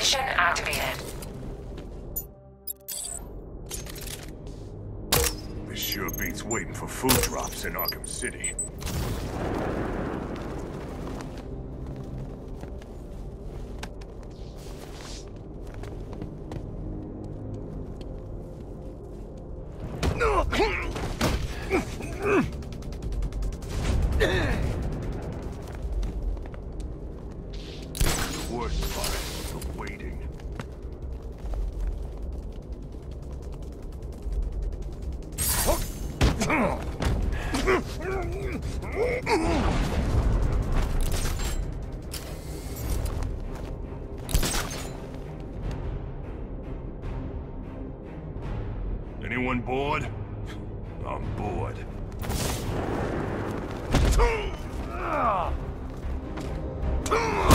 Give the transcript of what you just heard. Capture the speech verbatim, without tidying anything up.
Mission activated. This sure beats waiting for food drops in Arkham City. The worst part is the waiting. Anyone bored? I'm bored. Ah!